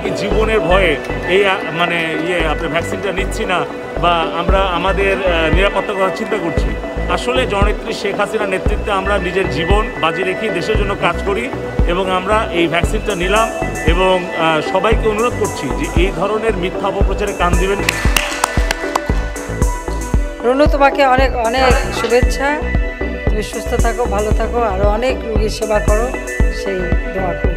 কি জীবনের ভয়ে এই মানে আপনার ভ্যাকসিনটা নিচ্ছি না বা আমরা আমাদের নিরাপত্তার কথা চিন্তা করছি? আসলে জননেত্রী শেখ হাসিনার নেতৃত্বে আমরা নিজের জীবন বাজি রেখে দেশের জন্য কাজ করি এবং আমরা এই ভ্যাকসিনটা নিলাম এবং সবাইকে অনুরোধ করছি যে এই ধরনের মিথ্যা অপপ্রচারে কান দিবেন। রনু, তোমাকে অনেক অনেক শুভেচ্ছা। তুমি সুস্থ থাকো, ভালো থাকো, আরও অনেক রোগীর সেবা করো, সেই দোয়া করি।